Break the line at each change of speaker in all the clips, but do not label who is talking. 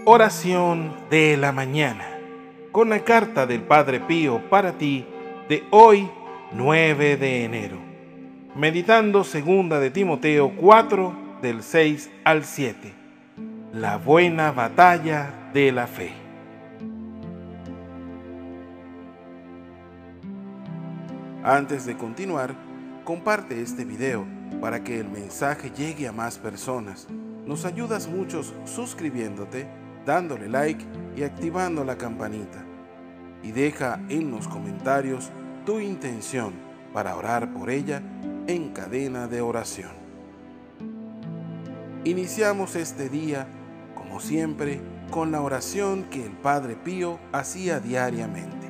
Oración de la mañana, con la carta del Padre Pío para ti de hoy, 9 de enero. Meditando 2 de Timoteo 4, del 6 al 7. La buena batalla de la fe. Antes de continuar, comparte este video para que el mensaje llegue a más personas. Nos ayudas mucho suscribiéndote, dándole like y activando la campanita. Y deja en los comentarios tu intención para orar por ella en cadena de oración. Iniciamos este día, como siempre, con la oración que el Padre Pío hacía diariamente.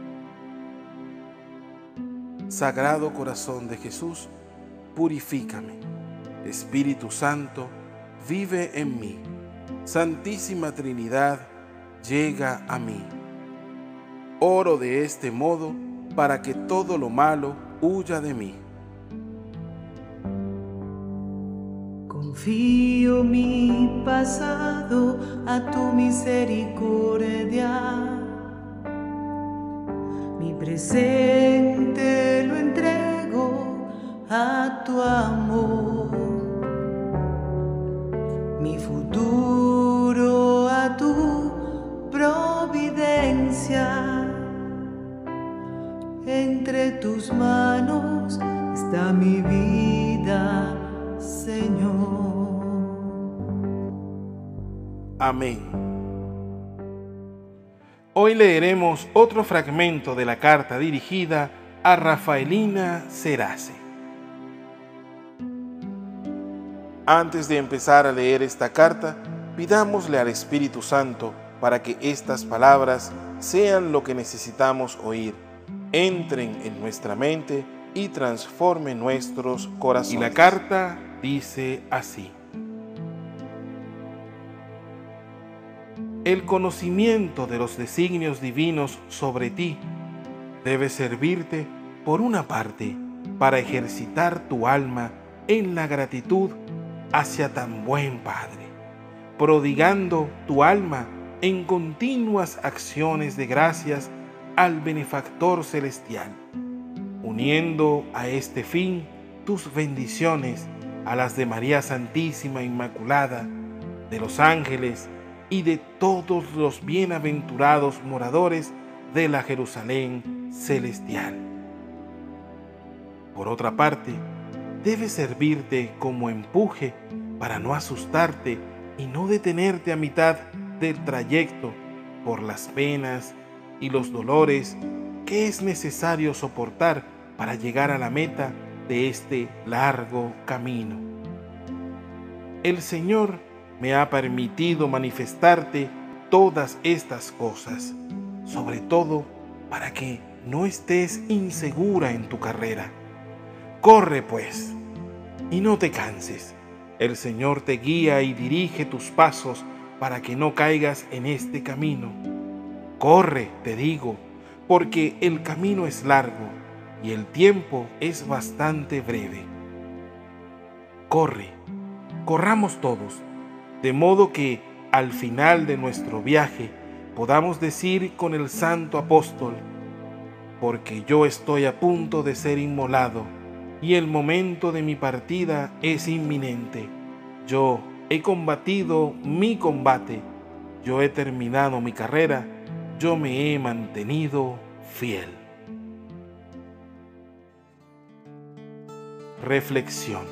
Sagrado Corazón de Jesús, purifícame. Espíritu Santo, vive en mí. Santísima Trinidad, llega a mí. Oro de este modo para que todo lo malo huya de mí.
Confío mi pasado a tu misericordia. Mi presente lo entrego a tu amor. Mi futuro a tu providencia. Entre tus manos está mi vida, Señor.
Amén. Hoy leeremos otro fragmento de la carta dirigida a Rafaelina Cerace. Antes de empezar a leer esta carta, pidámosle al Espíritu Santo para que estas palabras sean lo que necesitamos oír, entren en nuestra mente y transformen nuestros corazones. Y la carta dice así: el conocimiento de los designios divinos sobre ti debe servirte, por una parte, para ejercitar tu alma en la gratitud hacia tan buen Padre, prodigando tu alma en continuas acciones de gracias al benefactor celestial, uniendo a este fin tus bendiciones a las de María Santísima Inmaculada, de los ángeles y de todos los bienaventurados moradores de la Jerusalén celestial. Por otra parte, debe servirte como empuje para no asustarte y no detenerte a mitad del trayecto por las penas y los dolores que es necesario soportar para llegar a la meta de este largo camino. El Señor me ha permitido manifestarte todas estas cosas, sobre todo para que no estés insegura en tu carrera. Corre pues, y no te canses. El Señor te guía y dirige tus pasos para que no caigas en este camino. Corre, te digo, porque el camino es largo y el tiempo es bastante breve. Corre, corramos todos, de modo que al final de nuestro viaje podamos decir con el santo apóstol: porque yo estoy a punto de ser inmolado y el momento de mi partida es inminente. Yo he combatido mi combate, yo he terminado mi carrera, yo me he mantenido fiel. Reflexión.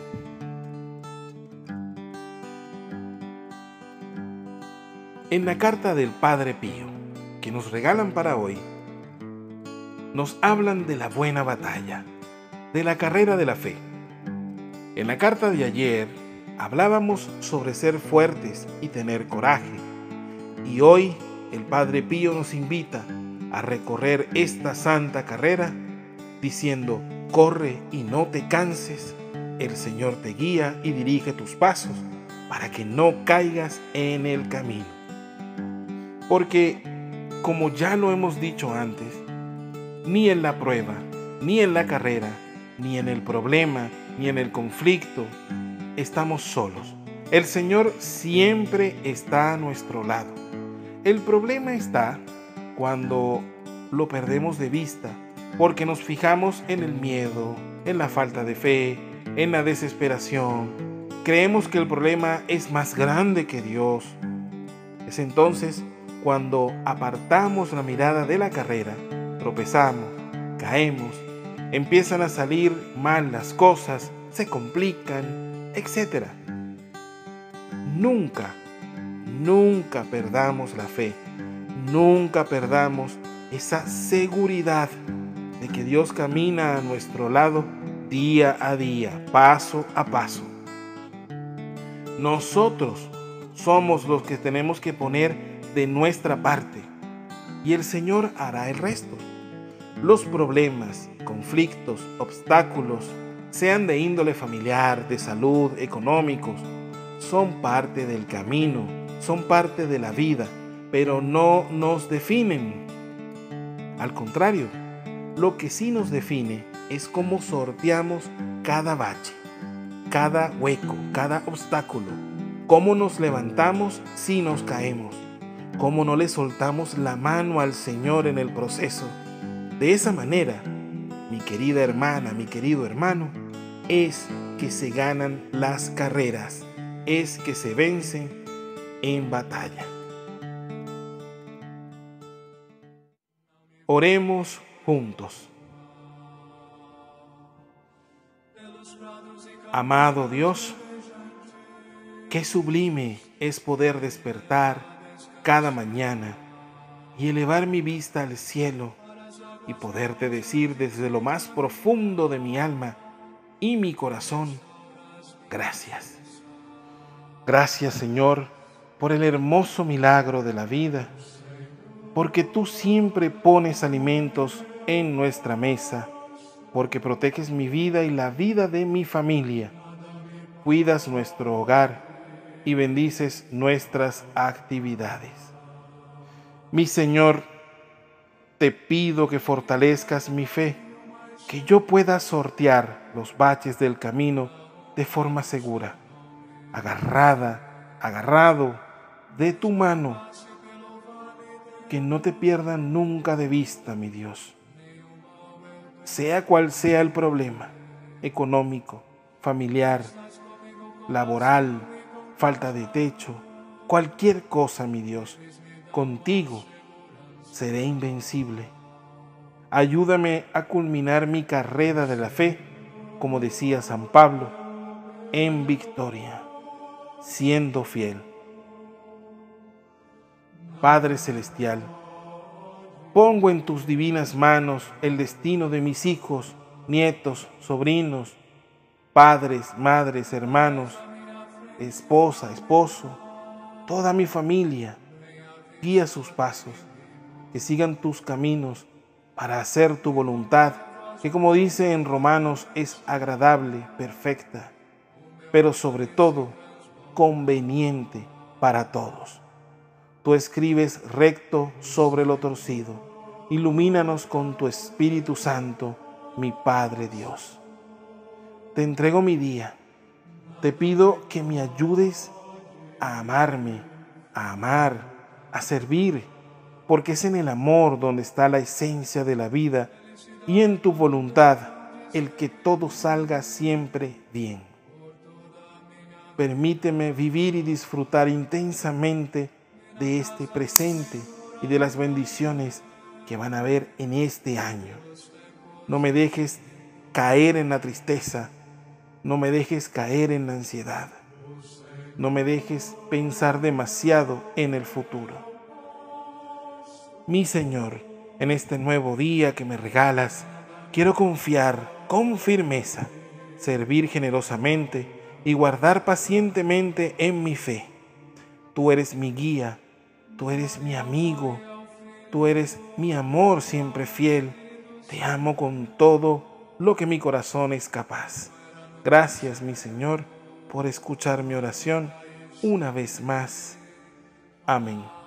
En la carta del Padre Pío, que nos regalan para hoy, nos hablan de la buena batalla, de la carrera de la fe. En la carta de ayer hablábamos sobre ser fuertes y tener coraje, y hoy el Padre Pío nos invita a recorrer esta santa carrera diciendo: corre y no te canses, el Señor te guía y dirige tus pasos para que no caigas en el camino. Porque, como ya lo hemos dicho antes, ni en la prueba, ni en la carrera, ni en el problema, ni en el conflicto, estamos solos. El Señor siempre está a nuestro lado. El problema está cuando lo perdemos de vista, porque nos fijamos en el miedo, en la falta de fe, en la desesperación. Creemos que el problema es más grande que Dios. Es entonces cuando apartamos la mirada de la carrera, tropezamos, caemos, empiezan a salir mal las cosas, se complican, etc. Nunca perdamos la fe, nunca perdamos esa seguridad de que Dios camina a nuestro lado día a día, paso a paso. Nosotros somos los que tenemos que poner de nuestra parte y el Señor hará el resto. Los problemas, conflictos, obstáculos, sean de índole familiar, de salud, económicos, son parte del camino, son parte de la vida, pero no nos definen. Al contrario, lo que sí nos define es cómo sorteamos cada bache, cada hueco, cada obstáculo, cómo nos levantamos si nos caemos, cómo no le soltamos la mano al Señor en el proceso. De esa manera, mi querida hermana, mi querido hermano, es que se ganan las carreras, es que se vencen en batalla. Oremos juntos. Amado Dios, qué sublime es poder despertar cada mañana y elevar mi vista al cielo y poderte decir desde lo más profundo de mi alma y mi corazón, gracias. Gracias, Señor, por el hermoso milagro de la vida, porque tú siempre pones alimentos en nuestra mesa, porque proteges mi vida y la vida de mi familia, cuidas nuestro hogar y bendices nuestras actividades. Mi Señor, te pido que fortalezcas mi fe, que yo pueda sortear los baches del camino de forma segura, agarrado de tu mano, que no te pierda nunca de vista, mi Dios. Sea cual sea el problema, económico, familiar, laboral, falta de techo, cualquier cosa, mi Dios, contigo seré invencible. Ayúdame a culminar mi carrera de la fe, como decía San Pablo, en victoria, siendo fiel. Padre Celestial, pongo en tus divinas manos el destino de mis hijos, nietos, sobrinos, padres, madres, hermanos, esposa, esposo, toda mi familia. Guía sus pasos, que sigan tus caminos para hacer tu voluntad, que como dice en Romanos es agradable, perfecta, pero sobre todo conveniente para todos. Tú escribes recto sobre lo torcido. Ilumínanos con tu Espíritu Santo, mi Padre Dios. Te entrego mi día. Te pido que me ayudes a amarme, a amar, a servir, porque es en el amor donde está la esencia de la vida y en tu voluntad el que todo salga siempre bien. Permíteme vivir y disfrutar intensamente de este presente y de las bendiciones que van a haber en este año. No me dejes caer en la tristeza, no me dejes caer en la ansiedad, no me dejes pensar demasiado en el futuro. Mi Señor, en este nuevo día que me regalas, quiero confiar con firmeza, servir generosamente y guardar pacientemente en mi fe. Tú eres mi guía, tú eres mi amigo, tú eres mi amor siempre fiel. Te amo con todo lo que mi corazón es capaz. Gracias, mi Señor, por escuchar mi oración una vez más. Amén.